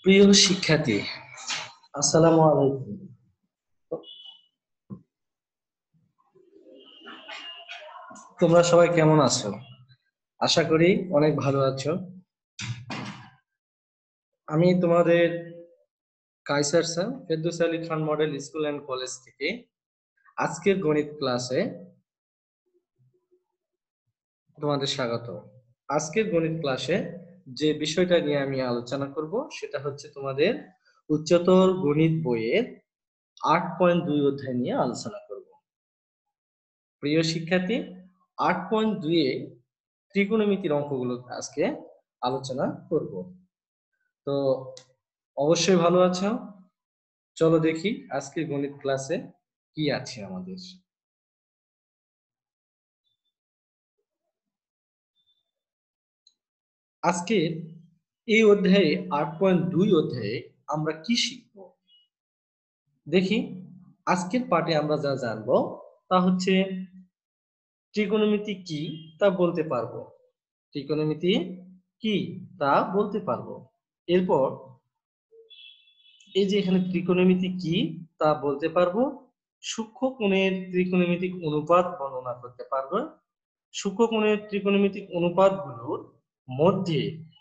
প্রিয় শিক্ষার্থী, আসসালামু আলাইকুম। তোমরা সবাই কেমন আছো? আশা করি অনেক ভালো আছো। আমি তোমাদের Kaisar sir, Ferdous Ali Khan model school and college থেকে আজকের গণিত ক্লাসে তোমাদের স্বাগত। আজকের গণিত ক্লাসে যে বিষয়টা নিয়ে আমি আলোচনা করব সেটা হচ্ছে তোমাদের উচ্চতর গণিত বইয়ের 8.2 অধ্যায় নিয়ে আলোচনা করব। প্রিয় শিক্ষার্থী, 8.2 এ ত্রিকোণমিতির অঙ্কগুলো আজকে আলোচনা করব। তো অবশ্যই ভালো আছো। চলো দেখি আজকের গণিত ক্লাসে কি আছে আমাদের। আজকে এই অধ্যায়ে 8.2 অধ্যায়ে আমরা কি শিখব দেখি। আজকের পাঠে আমরা যা জানবো তা হচ্ছে ত্রিকোণমিতি কি তা বলতে পারবো। ত্রিকোণমিতি কি তা বলতে পারবো। এরপর এই যে এখানে ত্রিকোণমিতি কি তা বলতে পারবো। সূক্ষ্মকোণের ত্রিকোণমিতিক অনুপাত বর্ণনা করতে পারবো। সূক্ষ্মকোণের ত্রিকোণমিতিক অনুপাতগুলোর মধ্যে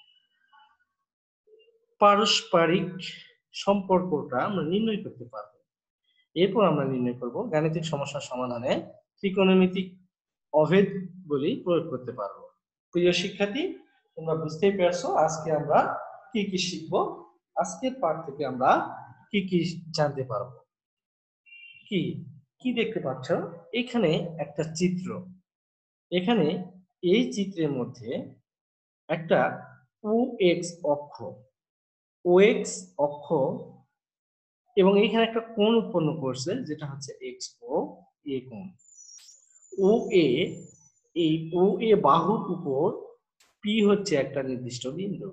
পারস্পরিক সম্পর্কটা আমরা নির্ণয় করতে পারবো। এরপর আমরা নির্ণয় করব গাণিতিক সমস্যার সমাধানে ত্রিকোণমিতিক অভেদগুলি প্রয়োগ করতে পারবো। প্রিয় শিক্ষার্থী, তোমরা বুঝতেই পারছো আজকে আমরা কি কি শিখবো। আজকের পাঠ থেকে আমরা কি কি জানতে পারবো। কি কি দেখতে পাচ্ছ? এখানে একটা চিত্র। এখানে এই চিত্রের মধ্যে একটা OX অক্ষ, OX অক্ষ এবং এখানে একটা কোণ উৎপন্ন করছে যেটা হচ্ছে XO এ কোণ। OA, এই OA বাহুর উপর P হচ্ছে একটা নির্দিষ্ট বিন্দু।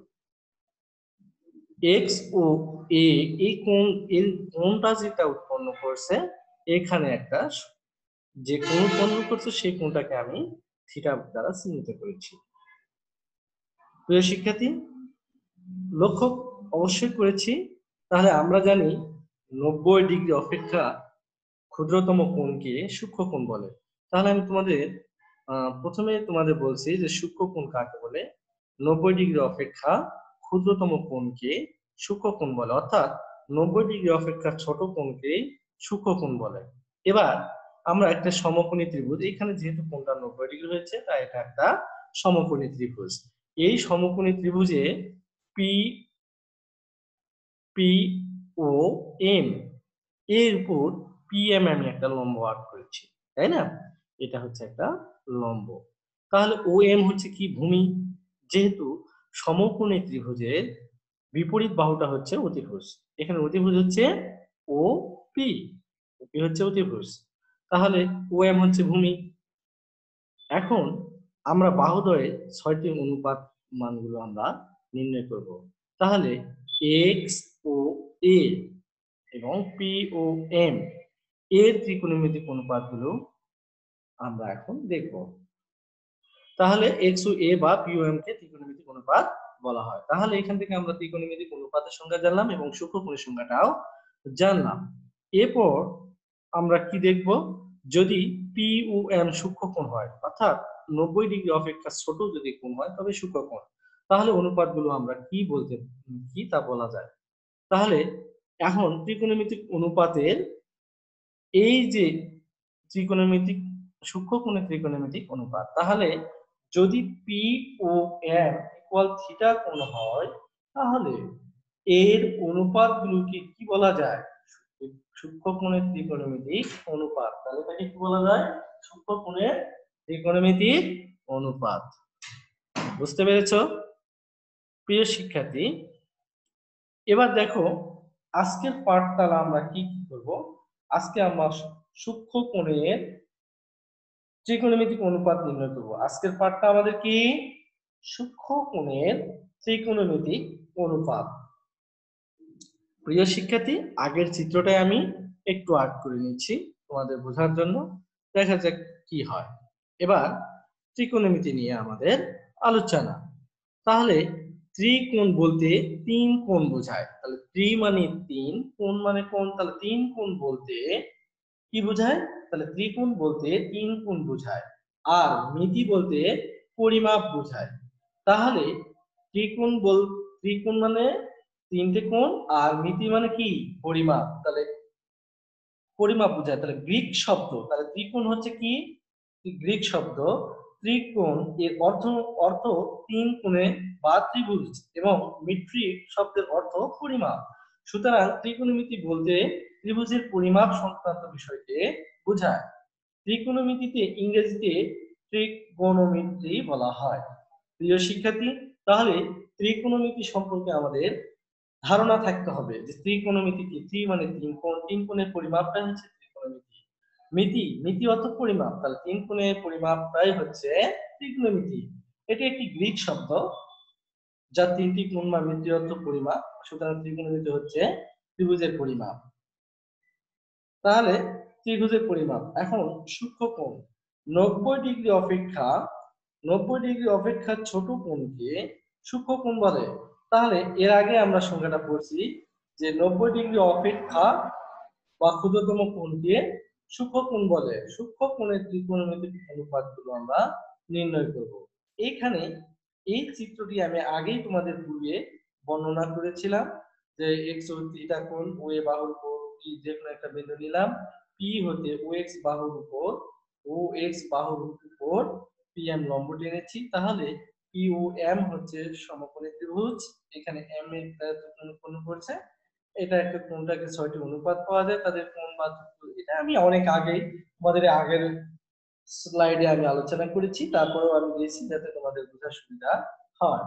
XO A এই কোণ, এর কোণটা যেটা উৎপন্ন করছে এখানে একটা যে কোণ উৎপন্ন করছে সেই কোণটাকে আমি থিটা দ্বারা চিহ্নিত করেছি। প্রিয় শিক্ষার্থী, লক্ষ্য অবশ্যই করেছি। তাহলে আমরা জানি 90 ডিগ্রি অপেক্ষা ক্ষুদ্রতম কোণকে সূক্ষ্মকোণ বলে। তাহলে আমি তোমাদের প্রথমে তোমাদের বলছি যে সূক্ষ্মকোণ কাকে বলে। 90 ডিগ্রি অপেক্ষা ক্ষুদ্রতম কোণকে সূক্ষ্মকোণ বলে, অর্থাৎ 90 ডিগ্রি অপেক্ষা ছোট কোণকে সূক্ষ্মকোণ বলে। এবার আমরা একটা সমকোণী ত্রিভুজ, এখানে যেহেতু কোণটা 90 ডিগ্রি হয়েছে তাই এটা একটা সমকোণী ত্রিভুজ। এই সমকোণী ত্রিভুজে পি পি ও এম এর উপর পিএম আমি একটা লম্ব আঁক করেছি, তাই না? এটা হচ্ছে একটা লম্ব। তাহলে ও এম হচ্ছে কি? ভূমি। যেহেতু সমকোণী ত্রিভুজের বিপরীত বাহুটা হচ্ছে অতিভুজ, এখানে অতিভুজ হচ্ছে ও পি, পি হচ্ছে অতিভুজ, তাহলে ও এম হচ্ছে ভূমি। এখন আমরা বাহুদ্বয়ের 6টি অনুপাত মানগুলো আমরা নির্ণয় করব। তাহলে এক্স ও এ এবং পি ও এম এর ত্রিকোণমিতিক অনুপাতগুলো আমরা এখন দেখব। তাহলে এক্স ও এ বা পি ও এম কে ত্রিকোণমিতিক অনুপাত বলা হয়। তাহলে এখান থেকে আমরা ত্রিকোণমিতিক অনুপাতের সংজ্ঞা জানলাম এবং সূক্ষ্মকোণের সংজ্ঞাটাও জানলাম। এরপর আমরা কি দেখব? যদি পি ও এম সূক্ষ্মকোণ হয়, অর্থাৎ 90 ডিগ্রি অপেক্ষা ছোট যদি কোণ হয় তবে সূক্ষ্মকোণ, তাহলে অনুপাতগুলো আমরা কি বলতে কি তা বলা যায়। তাহলে এখন ত্রিকোণমিতিক অনুপাতের এই যে ত্রিকোণমিতিক সূক্ষ্মকোণের ত্রিকোণমিতিক অনুপাত, তাহলে যদি P O M equal theta কোণ হয় তাহলে এর অনুপাতগুলোকে কি বলা যায়? সূক্ষ্মকোণের ত্রিকোণমিতিক অনুপাত। তাহলে এটাকে কি বলা যায়? সূক্ষ্মকোণের ত্রিকোণমিতিক অনুপাত। বুঝতে পেরেছো প্রিয় শিক্ষার্থী? এবার দেখো আজকের পাঠতালা আমরা কি কি করব। আজকে আমরা সূক্ষ্মকোণের ত্রিকোণমিতিক অনুপাত নির্ণয় করব। আজকের পাঠটা আমাদের কি? সূক্ষ্মকোণের ত্রিকোণমিতিক অনুপাত। প্রিয় শিক্ষার্থী, আগের চিত্রটাই আমি একটু আর্ট করে নিচ্ছি তোমাদের বোঝার জন্য, দেখা যাক কি হয়। এবার ত্রিকোণমিতি নিয়ে আমাদের আলোচনা। তাহলে ত্রিকোণ বলতে তিন কোণ বোঝায়। তাহলে ত্রি মানে তিন, কোণ মানে কোণ, তাহলে তিন কোণ বলতে কি বোঝায়? তাহলে ত্রিকোণ বলতে তিন কোণ বোঝায়। আর মিতি বলতে পরিমাপ বোঝায়। তাহলে ত্রিকোণ মানে তিনটে কোণ, আর মিতি মানে কি? পরিমাপ। তাহলে পরিমাপ বোঝায়। তাহলে গ্রিক শব্দ, তাহলে ত্রিকোণ হচ্ছে কি? গ্রিক শব্দ ত্রিকোণ এর অর্থ অর্থ তিন কোণে বা ত্রিভুজ, এবং মিট্রিক শব্দের অর্থ পরিমাপ। সুতরাং ত্রিকোণমিতি বলতে ত্রিভুজের পরিমাপ সংক্রান্ত বিষয়কে বোঝায়। ত্রিকোণমিতিতে ইংরেজিতে ট্রিগোনোমেট্রি বলা হয়। প্রিয় শিক্ষার্থী, তাহলে ত্রিকোণমিতি সম্পর্কে আমাদের ধারণা থাকতে হবে যে ত্রিকোণমিতি কি। ত্রি মানে তিন কোণ, তিন কোণের পরিমাপটাই হচ্ছে ত্রিকোণমিতি। মিতি, মিতি অর্থ পরিমাপ, তাহলে তিন কোণের পরিমাপটাই হচ্ছে ত্রিকোণমিতি। এটি একটি গ্রিক শব্দ যা তিনটি কোণ বা মিতি অর্থ পরিমাপ। সুতরাং ত্রিকোণমিতি হচ্ছে ত্রিভুজের পরিমাপ। তাহলে ত্রিভুজের পরিমাপ। এখন সূক্ষ্মকোণ 90 ডিগ্রি অপেক্ষা ছোট কোণকে সূক্ষ্মকোণ বলে। তাহলে এর আগে আমরা সংখ্যাটা পড়ছি যে 90 ডিগ্রি অপেক্ষা বা ক্ষুদ্রতম কোণকে সূক্ষ্মকোণ বলে। সূক্ষ্মকোণের ত্রিকোণমিতিক অনুপাতগুলো আমরা নির্ণয় করব। এইখানে এই চিত্রটি আমি আগেই তোমাদের পূর্বে বর্ণনা করেছিলাম যে x ও থিটা কোণ, ও এ বাহুর উপর পি যে কোনো একটা বিন্দু নিলাম, পি হতে ও এক্স বাহুর উপর পি এম লম্ব টেনেছি। তাহলে পি ও এম হচ্ছে সমকোণী ত্রিভুজ। এখানে এম এর কোণ করছে, এটা একটা কোণটাকে 6টি অনুপাত পাওয়া যায় তাদের কোণ বা এটা আমি অনেক আগে তোমাদের আগের স্লাইডে আমি আলোচনা করেছি, তারপরেও আমি দিয়েছি যাতে তোমাদের বোঝার সুবিধা হয়।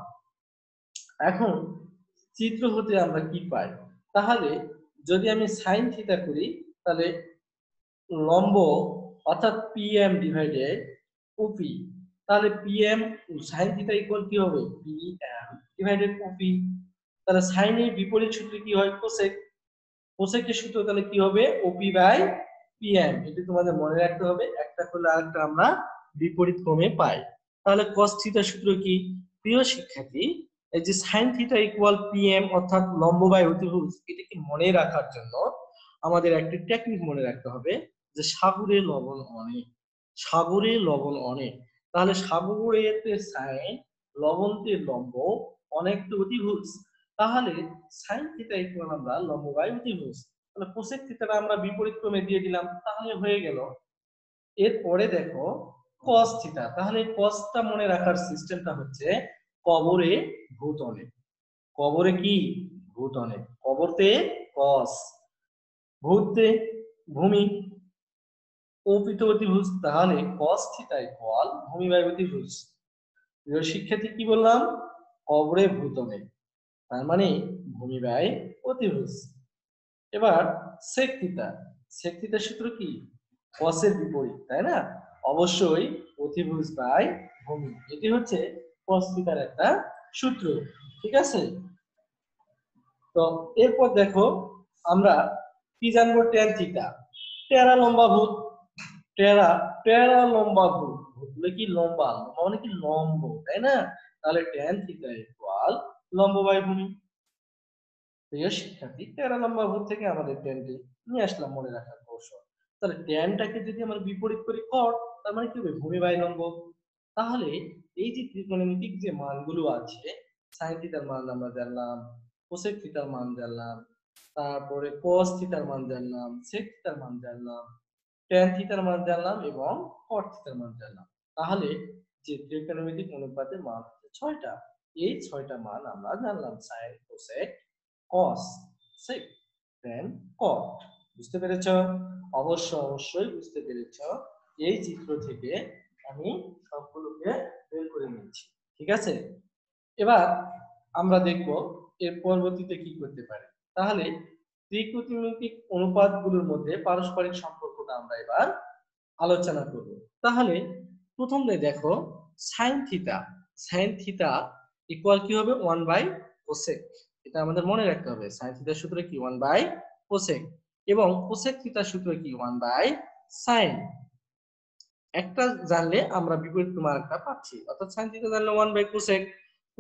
এখন চিত্র হতে আমরা কি পাই? তাহলে যদি আমি সাইন থিটা করি, তাহলে লম্ব অর্থাৎ পিএম ডিভাইডেড ওপি, তাহলে পিএম সাইন থিটা ইকুয়াল কি হবে? PM divided OP. তাহলে সাইনের বিপরীত সূত্র কি হয়? কোসেক। কোসেকের সূত্র তাহলে কি হবে? OP by PM. এটি তোমাদের মনে রাখতে হবে, একটা করলে আরেকটা আমরা বিপরীত ক্রমে পাই। তাহলে cos থিটার সূত্র কি? প্রিয় শিক্ষার্থী, এই যে sin থিটা ইকুয়াল পিএম অর্থাৎ লম্ব বাই অতিভুজ, এটাকে মনে রাখার জন্য আমাদের একটা টেকনিক মনে রাখতে হবে যে সাগরে লবণ অনেক, সাগরে লবণ অনেক। তাহলে সাগরেতে sin, লবণতে লম্ব, অনেকতে অতিভুজ। তাহলে sin থিটা ইকুয়াল আমরা লম্ব বাই অতিভুজ। তাহলে কোসেক থিটাটা আমরা বিপরীত ক্রমে দিয়ে দিলাম, তাহলে হয়ে গেল। এরপরে দেখো cos থিটা। তাহলে cosটা মনে রাখার সিস্টেমটা হচ্ছে কবরে ভূত অনেক। কবরে কি? ভূত অনেক। কবরতে cos, ভূতে ভূমি, অপিত অতিভুজ। তাহলে cos থিটা ইকুয়াল ভূমি বাই অতিভুজ। প্রিয় শিক্ষার্থী, কি বললাম? কবরে ভূত অনেক, তার মানে ভূমি বাই অতিভুজ। এবার sec থিটা। sec থিটার সূত্র কি? cos এর বিপরীত, তাই না? অবশ্যই অতিভুজ বাই ভূমি। এটি হচ্ছে cos থিটার একটা সূত্র। ঠিক আছে? তো এরপর দেখো আমরা কি জানবো? tan theta. টেরা লম্বা ভূত। টেরা, টেরা লম্বা ভূত। ভূত বলে কি? লম্বা। লম্বা মানে কি? লম্ব, তাই না? তাহলে tan থিটা ইকুয়াল লম্ব বাই ভূমি। প্রিয় শিক্ষার্থী, টেরা লম্বা ভূত থেকে আমাদের ট্যানটি নিয়ে আসলাম মনে রাখার কৌশল। তাহলে ট্যানটাকে যদি আমরা বিপরীত করি কট, তার মানে কি হবে? ভূমি বাই লম্ব। তাহলে এই যে ত্রিকোণমিতিক যে মানগুলো আছে, সাইন থিটার মান আমরা জানলাম, কোসেক থিটার মান জানলাম, তারপরে cos থিটার মান জানলাম, sec থিটার মান জানলাম, tan থিটার মান জানলাম এবং cot থিটার মান জানলাম। তাহলে যে ত্রিকোণমিতিক অনুপাতের মান হচ্ছে 6টা। এই 6টা মান আমরা জানলাম, sin, cosec, cos, sec, tan, cot। বুঝতে পেরেছো? অবশ্যই বুঝতে পেরেছো। এই চিত্র থেকে আমি সবগুলোকে বের করে নিয়েছি। ঠিক আছে? এবার আমরা দেখব এর পরবর্তীতে কি করতে পারি। তাহলে ত্রিকোণমিতিক অনুপাতগুলোর মধ্যে পারস্পরিক সম্পর্কটা আমরা এবার আলোচনা করব। তাহলে প্রথমে দেখো sin theta. sin theta equal কি হবে? 1 বাই কোসেক। এটা আমাদের মনে রাখতে হবে। sin থিটার সূত্র কি? 1 বাই কোসেক। এবং কোসেক থিটার সূত্র কি? 1 বাই sin। একটা জানলে আমরা বিপরীত ক্রমে আরেকটা পাচ্ছি, অর্থাৎ sin থিটা জানলে 1 বাই কোসেক,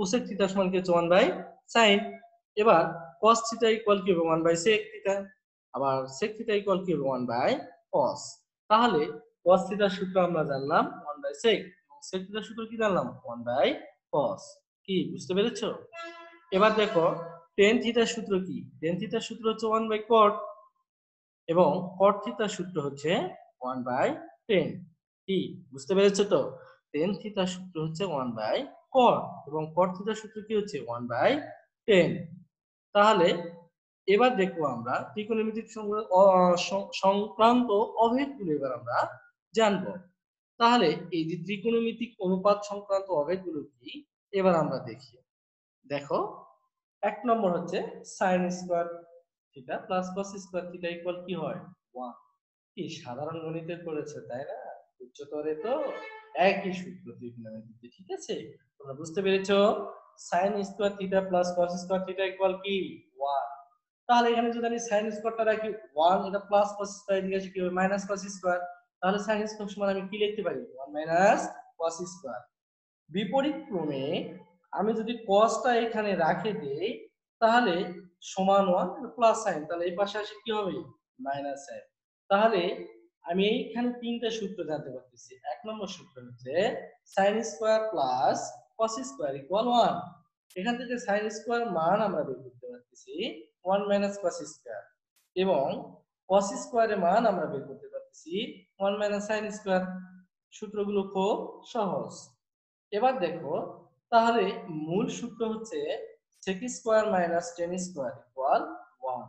কোসেক থিটা সমান কি হচ্ছে 1/sin। এবার cos থিটা ইকুয়াল কি হবে 1/sec থিটা, আবার sec থিটা ইকুয়াল কি হবে 1/cos। তাহলে cos থিটার সূত্র আমরা জানলাম 1/sec এবং sec থিটার সূত্র কি জানলাম 1/cos। কি বুঝতে পেরেছো? এবার দেখো tan থিটার সূত্র কি? tan থিটার সূত্র হচ্ছে 1/cot এবং cot থিটার সূত্র হচ্ছে 1/tan। কি বুঝতে পেরেছো তো? tan থিটার সূত্র হচ্ছে 1/cot এবং cot থিটার সূত্র কি হচ্ছে 1/tan। তাহলে এবার দেখবো আমরা ত্রিকোণমিতিক সংক্রান্ত অভেদগুলো এবার আমরা জানবো। তাহলে এই যে ত্রিকোণমিতিক অনুপাত সংক্রান্ত অভেদগুলো কি এবার আমরা দেখি। দেখো 1 নম্বর হচ্ছে sin square theta plus cos square theta equal কি হয় 1। কি সাধারণ গণিতে করেছে তাই না? উচ্চতরে তো একই সূত্র ত্রিকোণমিতিতে, ঠিক আছে? তোমরা বুঝতে পেরেছো? sin square theta plus cos square theta equal কি 1। তাহলে এখানে যদি আমি sin স্কয়ারটা রাখি 1, এটা প্লাস cos স্কয়ার এদিকে আসে কি হবে মাইনাস cos স্কয়ার। তাহলে sin স্কয়ার সমান আমি কি লিখতে পারি 1 মাইনাস cos স্কয়ার। বিপরীত ক্রমে আমি যদি cosটা এখানে রাখে দেই তাহলে সমান 1 প্লাস সাইন, তাহলে এই পাশে আসে কি হবে মাইনাস সাইন। তাহলে আমি এইখানে তিনটা সূত্র জানতে পারতেছি। 1 নম্বর সূত্র হচ্ছে sin square plus cos square equal 1। এখান থেকে sin স্কয়ার মান আমরা বের করতে পারতেছি 1 মাইনাস cos স্কয়ার এবং cos স্কয়ারের মান আমরা বের করতে পারতেছি 1 মাইনাস sin স্কয়ার। সূত্রগুলো খুব সহজ। এবার দেখো তাহলে মূল সূত্র হচ্ছে sec square minus tan square equal 1।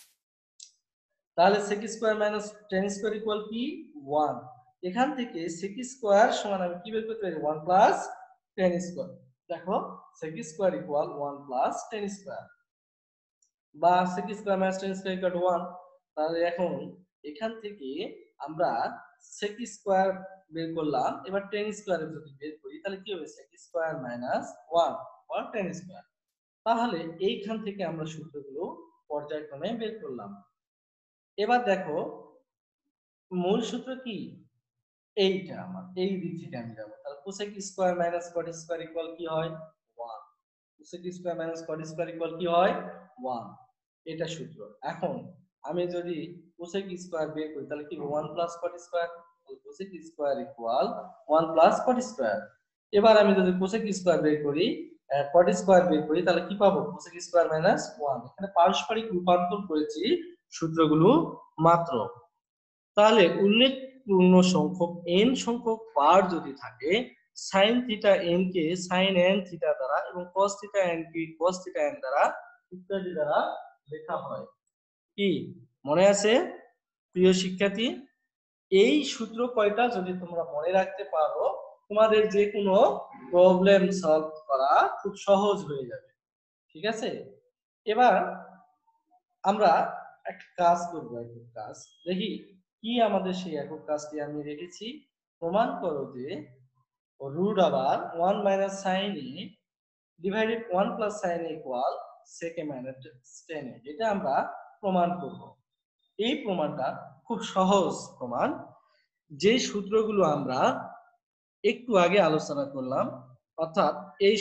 তাহলে sec square minus tan square equal কি 1। এখান থেকে sec স্কয়ার সমান আমি কি বের করতে পারি 1 প্লাস tan স্কয়ার। দেখো sec square equal 1 plus tan square বা sec square minus tan square equal 1। তাহলে এখন এখান থেকে আমরা sec স্কয়ার বের করলাম, এবার tan স্কয়ার যদি বের করি তাহলে কি হবে sec স্কয়ার মাইনাস 1 বা tan স্কয়ার। তাহলে এইখান থেকে আমরা সূত্রগুলো পর্যায়ক্রমে বের করলাম। এবার দেখো মূল সূত্র কি এইটা, আমার এই দিক থেকে আমি যাব। তাহলে cosec square minus cot square equal কি হয় 1। cosec square minus cot square equal কি হয় 1, এটা সূত্র। এখন আমি যদি cosec স্কয়ার বের করি তাহলে কি 1 প্লাস cot স্কয়ার, তাহলে cosec square equal 1 plus cot square. এবার আমি যদি cosec স্কয়ার বের করি cot স্কয়ার বের করি তাহলে কি পাবো cosec স্কয়ার মাইনাস 1। এখানে পারস্পরিক রূপান্তর করেছি সূত্রগুলো মাত্র। তাহলে উল্লেখ পূর্ণ সংখ্যক n সংখ্যক বার যদি থাকে sin থিটা n কে sin n থিটা দ্বারা এবং cos থিটা n কে cos থিটা n দ্বারা ইত্যাদি দ্বারা লেখা হয়। কি মনে আছে প্রিয় শিক্ষার্থী? এই সূত্র কয়টা যদি তোমরা মনে রাখতে পারো তোমাদের যে কোনো প্রবলেম সলভ করা খুব সহজ হয়ে যাবে, ঠিক আছে? এবার আমরা একটা কাজ করব, একক কাজ দেখি কি আমাদের সেই একক কাজটি আমি রেখেছি। প্রমাণ করো যে রুট আবার 1 minus sine a divided 1 plus sine a equal sec a minus tan a। এটা আমরা প্রমাণ করব। এই প্রমাণটা খুব সহজ প্রমাণ। যে সূত্রগুলো আমরা একটু আগে আলোচনা করলাম, অর্থাৎ এই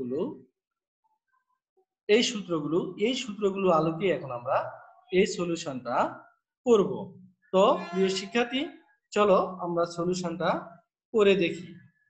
সূত্রগুলো আলোকে এখন আমরা এই সলিউশনটা করব। তো প্রিয় শিক্ষার্থী চলো আমরা সলিউশনটা করে দেখি।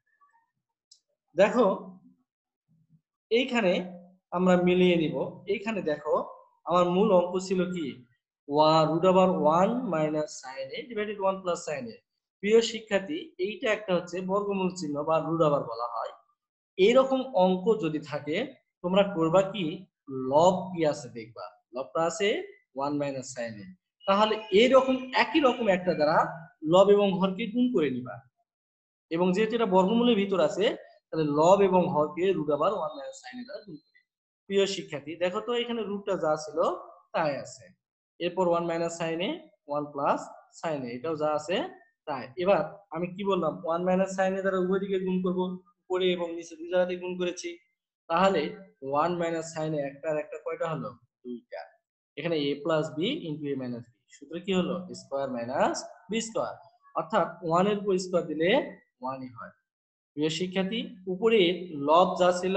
দেখো এইখানে আমরা মিলিয়ে নিব। এইখানে দেখো আমার মূল অঙ্ক ছিল কি root over 1 minus sine a divided 1 plus sine a. প্রিয় শিক্ষার্থী এইটা একটা হচ্ছে বর্গমূল চিহ্ন বা রুট ওভার বলা হয়। এইরকম অঙ্ক যদি থাকে তোমরা করবা কি লব কি আছে দেখবা, লবটা আছে 1 মাইনাস সাইন এ। তাহলে এইরকম একই রকম একটা দ্বারা লব এবং হরকে গুণ করে নিবা এবং যেহেতু এটা বর্গমূলের ভিতর আছে তাহলে লব এবং হরকে root over 1 minus sine a দ্বারা গুণ করি। প্রিয় শিক্ষার্থী দেখো তো এখানে রুটটা যা ছিল তাই আছে, এরপর 1 minus sine a 1 plus sine a এটাও যা আছে তাই। এবার আমি কি বললাম 1 মাইনাস সাইন এ দ্বারা উভয় দিকে গুণ করব, উপরে এবং নিচে দুই জায়গাতে গুণ করেছি। তাহলে 1 মাইনাস সাইন এ একটা আর একটা কয়টা হলো দুইটা। এখানে a plus b into a minus b সূত্র কি হলো স্কয়ার মাইনাস b স্কয়ার, অর্থাৎ 1 এর উপর স্কয়ার দিলে 1ই হয়। প্রিয় শিক্ষার্থী উপরে লব যা ছিল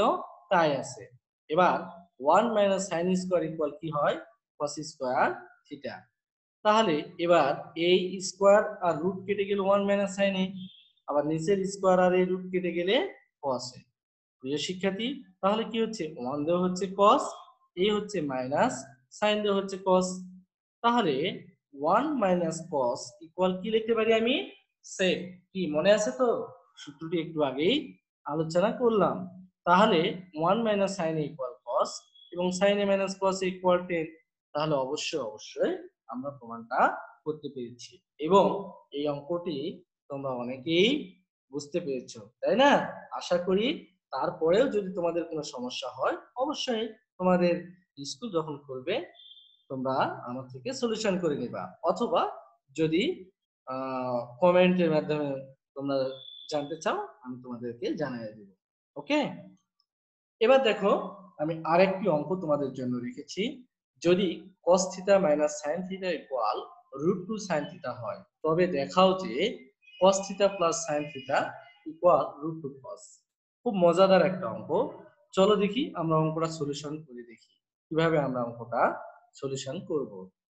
তাই আছে। এবার 1 মাইনাস সাইন স্কোয়ার ইকুয়াল কি হয়? Cos square theta. তাহলে এবার এই স্কোয়ার আর রুট কেটে গেলে 1 মাইনাস সাইন এ, আবার নিচের স্কোয়ার আর এই রুট কেটে গেলে কস এ। প্রিয় শিক্ষার্থী, তাহলে কি হচ্ছে? 1 দেওয়া হচ্ছে কস, এই হচ্ছে মাইনাস, সাইন দেওয়া হচ্ছে কস। তাহলে 1 মাইনাস কস ইকুয়াল কি লিখতে পারি আমি? সেক। কি মনে আছে তো? সূত্রটি একটু আগেই আলোচনা করলাম। তাহলে 1 মাইনাস সাইন ইকুয়াল কস এবং sine a minus cos equal 10। তাহলে অবশ্যই আমরা প্রমাণটা করতে পেরেছি এবং এই অঙ্কটি তোমরা অনেকেই বুঝতে পেরেছো, তাই না? আশা করি তারপরেও যদি তোমাদের কোনো সমস্যা হয় অবশ্যই তোমাদের স্কুল যখন খুলবে তোমরা আমার থেকে সলিউশন করে নিবা, অথবা যদি কমেন্টের মাধ্যমে তোমরা জানতে চাও আমি তোমাদেরকে জানিয়ে দেব। ওকে, এবার দেখো আমি আরেকটি অঙ্ক তোমাদের জন্য রেখেছি। যদি cos theta minus sin theta equal √2 sin theta হয় তবে দেখাও যে cos theta plus sin theta equal √2 cos। খুব মজাদার একটা অঙ্ক। চলো দেখি আমরা অঙ্কটা সলিউশন করে দেখি কিভাবে আমরা অঙ্কটা সলিউশন করব।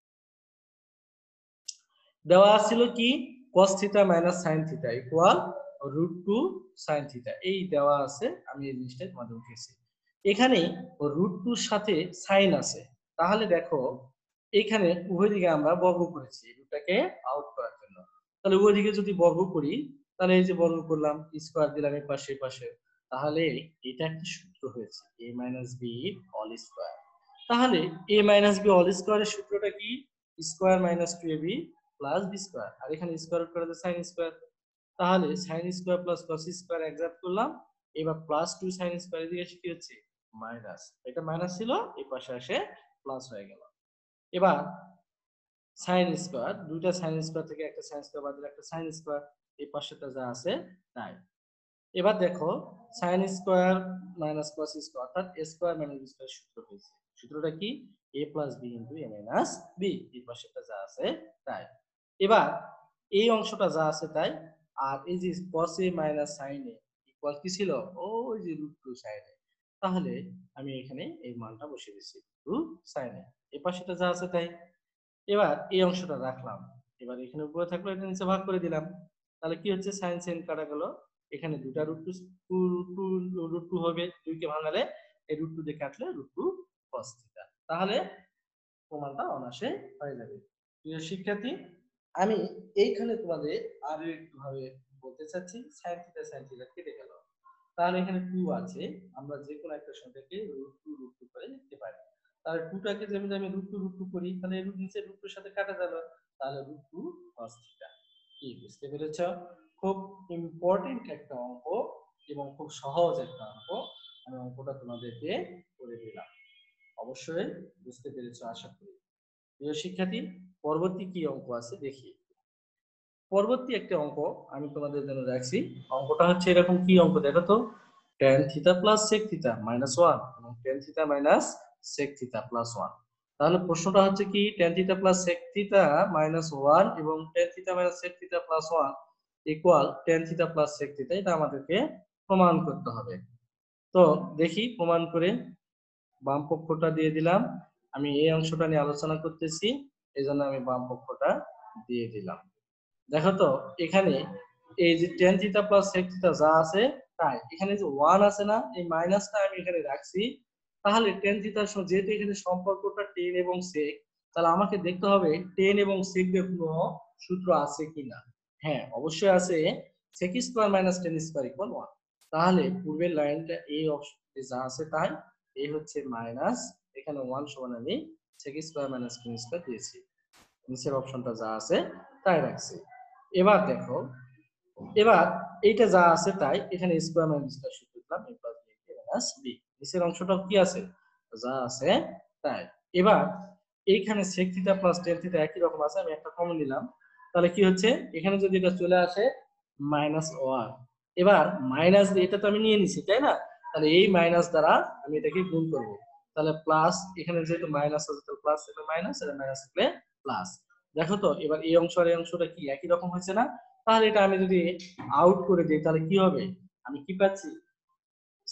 দেওয়া ছিল কি? cos theta minus sin theta equal √2 sin theta. এই দেওয়া আছে, আমি এই জিনিসটা তোমাদের লিখেছি। এখানে √2 এর সাথে sin আছে। তাহলে দেখো এখানে উভয় দিকে আমরা বর্গ করেছি রুটটাকে আউট করার জন্য। তাহলে উভয় দিকে যদি বর্গ করি তাহলে এই যে বর্গ করলাম, স্কয়ার দিলাম এই পাশে পাশে, তাহলে এটা একটা সূত্র হয়েছে a b হোল স্কয়ার। তাহলে a b হোল স্কয়ারের সূত্রটা কি? Square minus 2ab plus b square, আর এখানে স্কয়ার রুট করে সাইন স্কয়ার। তাহলে sine square plus cos square exact করলাম। এবার প্লাস 2 সাইন স্কয়ার এদিকে এসে কি হচ্ছে? মাইনাস। এটা মাইনাস ছিল, এই পাশে এসে প্লাস হয়ে গেল। এবার সাইন স্কয়ার, দুইটা সাইন স্কয়ার থেকে একটা সাইন স্কয়ার বাদ দিলে একটা সাইন স্কয়ার, এই পাশেটা যা আছে তাই। এবার দেখো sine square minus cos square অর্থাৎ a square minus b square সূত্র হয়েছে। সূত্রটা কি? a plus b into a minus b, এই পাশেটা যা আছে তাই। এবার এই অংশটা যা আছে তাই, আর এই যে cos a minus sin a equal কি ছিল? ওই যে √2 sin a। তাহলে আমি এখানে এই মানটা বসিয়ে দিচ্ছি √2 sin a, এই পাশেটা যা আছে তাই। এবার এই অংশটা রাখলাম, এবার এখানে উপরে থাকলো, এটা নিচে ভাগ করে দিলাম। তাহলে কি হচ্ছে? সাইন সাইন কাটা গেল, এখানে দুটা √2 হবে, 2 কে ভাঙালে এই √2 দিয়ে কাটলে √2 cos থিটা। তাহলে প্রমাণটা অনায়াসে হয়ে যাবে। প্রিয় শিক্ষার্থী, আমি এইখানে তোমাদের আরো একটু ভাবে বলতে চাচ্ছি, sin থিটা কেটে গেল, তাহলে এখানে 2 আছে, আমরা যে কোনো একটা সংখ্যাকে √2 করে লিখতে পারি। তাহলে 2 টাকে যদি আমি √2 করি তাহলে এর নিচে √2 এর সাথে কাটা যাবে, তাহলে √2 cos থিটা। কি বুঝতে পেরেছো? খুব ইম্পর্টেন্ট একটা অঙ্ক এবং খুব সহজ একটা অঙ্ক। আমি অঙ্কটা তোমাদেরকে করে দিলাম, অবশ্যই বুঝতে পেরেছো আশা করি। প্রিয় শিক্ষার্থী, পরবর্তী কি অঙ্ক আছে দেখি। পরবর্তী একটা অঙ্ক আমি তোমাদের জন্য রাখছি। অঙ্কটা হচ্ছে এরকম, কি অঙ্ক দেখো তো? tan theta plus sec theta minus 1 এবং tan theta minus sec theta plus 1। তাহলে প্রশ্নটা হচ্ছে কি? tan theta plus sec theta minus 1 এবং tan theta minus sec theta plus 1 equal tan theta plus sec theta, এটা আমাদেরকে প্রমাণ করতে হবে। তো দেখি প্রমাণ করে। বাম পক্ষটা দিয়ে দিলাম, আমি এই অংশটা নিয়ে আলোচনা করতেছি এইজন্য আমি বাম পক্ষটা দিয়ে দিলাম। দেখো তো এখানে এই যে tan theta plus sec theta যা আছে তাই, এখানে যে 1 আছে না, এই মাইনাসটা আমি এখানে রাখছি। তাহলে tan থিটার সঙ্গে যেহেতু এখানে সম্পর্কটা tan এবং sec, তাহলে আমাকে দেখতে হবে tan এবং sec এর কোনো সূত্র আছে কিনা। হ্যাঁ অবশ্যই আছে, sec square minus tan square equal 1। তাহলে পূর্বের লাইনটা এই অপশনে যা আছে তাই, এই হচ্ছে মাইনাস, এখানে 1 সমান আমি sec square minus tan square দিয়েছি, নিচের অপশনটা যা আছে তাই রাখছি। এবার দেখো, এবার এইটা যা আছে তাই, এখানে স্কয়ার মাইনাস স্কয়ার সূত্র দিলাম a plus b minus b, নিচের অংশটাও কি আছে? যা আছে তাই। এবার এইখানে sec theta plus tan theta একই রকম আছে, আমি একটা কমন নিলাম। তাহলে কি হচ্ছে? এখানে যদি এটা চলে আসে মাইনাস 1, এবার মাইনাস এটা তো আমি নিয়ে নিছি তাই না, তাহলে এই মাইনাস দ্বারা আমি এটাকে গুণ করব। তাহলে প্লাস, এখানে যেহেতু মাইনাস আছে তাহলে প্লাস, এটা মাইনাস, এটা মাইনাস থাকলে প্লাস। দেখো তো এবার এই অংশ আর এই অংশটা কি একই রকম হয়েছে না? তাহলে এটা আমি যদি আউট করে দিই তাহলে কি হবে? আমি কি পাচ্ছি?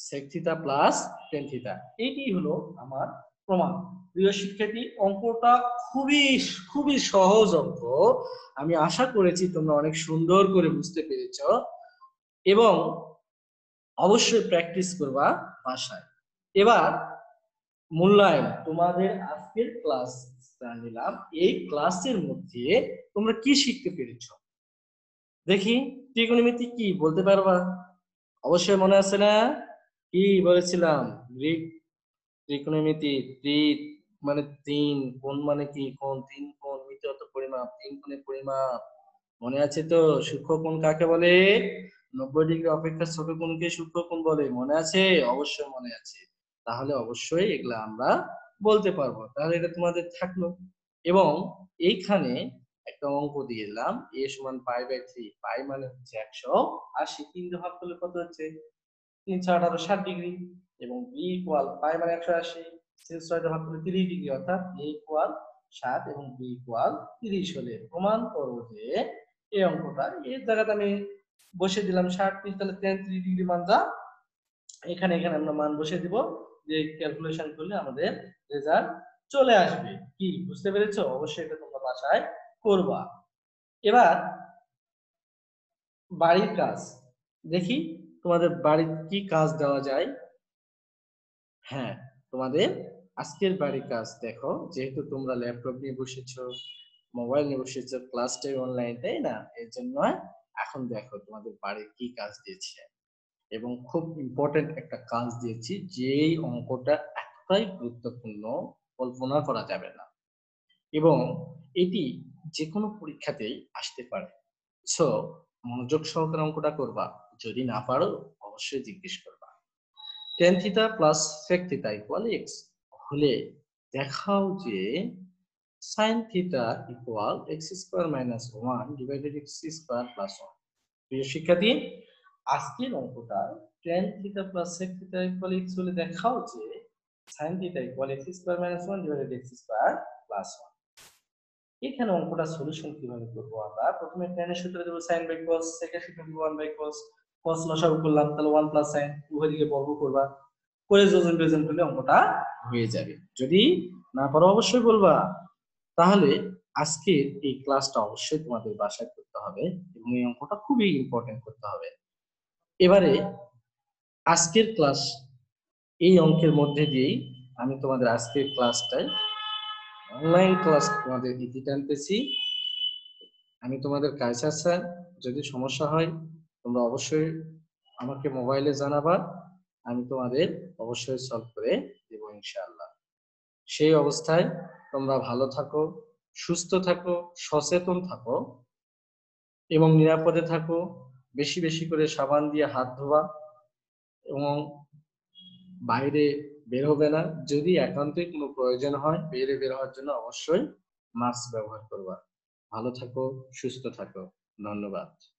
sec theta plus tan theta, এটি হলো আমার প্রমাণ। প্রিয় শিক্ষার্থী, অঙ্কটা খুবই খুবই সহজ অঙ্ক। আমি আশা করেছি তোমরা অনেক সুন্দর করে বুঝতে পেরেছো এবং অবশ্যই প্র্যাকটিস করবা বাসায়। এবার মূল্যায়ন, তোমাদের আজকের ক্লাস নিলাম, এই ক্লাসের মধ্যে তোমরা কি শিখতে পেরেছো দেখি। ত্রিকোণমিতি কি বলতে পারবা? অবশ্যই মনে আছে না কি বলেছিলাম? গ্রিক ত্রিকোণমিতি, ত্রি মানে তিন, কোণ মানে কি, কোণ, তিন কোণ, মিতি অর্থ পরিমাপ, তিন কোণের পরিমাপ। মনে আছে তো? সূক্ষ্মকোণ কাকে বলে? 90 ডিগ্রি অপেক্ষা ছোট কোণকে সূক্ষ্মকোণ বলে। মনে আছে? অবশ্যই মনে আছে। তাহলে অবশ্যই এগুলা আমরা বলতে পারবো। তাহলে এটা তোমাদের থাকলো। এবং এইখানে একটা অঙ্ক দিয়ে দিলাম, a সমান π/3, পাই মানে হচ্ছে 180, 3 দিয়ে ভাগ করলে কত হচ্ছে? 3 × 18 60 ডিগ্রি। এবং b ইকুয়াল পাই মানে 180, 6 দিয়ে ভাগ করলে 30 ডিগ্রি, অর্থাৎ a ইকুয়াল 7 এবং b ইকুয়াল 30 হলে প্রমাণ করো যে এই অঙ্কটা, এর জায়গাতে আমি বসে দিলাম 60, তাহলে 33 ডিগ্রি মান যা, এখানে আমরা মান বসে দিব, যে ক্যালকুলেশন করলে আমাদের রেজাল্ট চলে আসবে। কি বুঝতে পেরেছো? অবশ্যই এটা তোমরা বাসায় করবা। এবার বাড়ির কাজ দেখি, তোমাদের বাড়ির কি কাজ দেওয়া যায়। হ্যাঁ, তোমাদের আজকের বাড়ির কাজ দেখো, যেহেতু তোমরা ল্যাপটপ নিয়ে বসেছো, মোবাইল নিয়ে বসেছো, ক্লাসটাই অনলাইন, তাই না? এর জন্য এখন দেখো তোমাদের বাড়ির কি কাজ দিয়েছে, এবং খুব ইম্পর্টেন্ট একটা কাজ দিয়েছি, যেই অঙ্কটা এতটাই গুরুত্বপূর্ণ কল্পনা করা যাবে না, এবং এটি যে কোনো পরীক্ষাতেই আসতে পারে। সো মনোযোগ সহকারে অঙ্কটা করবা, যদি না পারো অবশ্যই জিজ্ঞেস করবা। tan theta plus sec theta equal x হলে দেখাও যে sin theta equal x square minus 1 divided x square plus 1। প্রিয় শিক্ষার্থী, আজকের অঙ্কটা tan theta plus sec theta equal x হলে দেখাও যে sin theta equal x square minus 1 divided x square plus 1। এখানে অঙ্কটা সলিউশন কিভাবে করব? আমরা প্রথমে tan এর সূত্র দেব sin বাই cos, sec এর সূত্র দেব 1 বাই cos, cos লসাগু করলাম, তাহলে 1 প্লাস sin, উভয় দিকে বর্গ করবা, করে যোজন বিয়োজন করলে অঙ্কটা হয়ে যাবে। যদি না পারো অবশ্যই বলবা। তাহলে আজকের এই ক্লাসটা অবশ্যই তোমাদের বাসায় করতে হবে, এবং এই অঙ্কটা খুবই ইম্পর্টেন্ট করতে হবে। এবারে আজকের ক্লাস, এই অঙ্কের মধ্যে দিয়েই আমি তোমাদের আজকের ক্লাসটায় অনলাইন ক্লাস তোমাদের ইতি টানতেছি। আমি তোমাদের কায়সার স্যার, যদি সমস্যা হয় তোমরা অবশ্যই আমাকে মোবাইলে জানাবা, আমি তোমাদের অবশ্যই সলভ করে দেব ইনশাআল্লাহ। সেই অবস্থায় তোমরা ভালো থাকো, সুস্থ থাকো, সচেতন থাকো এবং নিরাপদে থাকো। বেশি বেশি করে সাবান দিয়ে হাত ধোয়া এবং বাইরে বের হবে না। যদি একান্তই কোনো প্রয়োজন হয় বাইরে বের হওয়ার জন্য, অবশ্যই মাস্ক ব্যবহার করবা। ভালো থাকো, সুস্থ থাকো। ধন্যবাদ।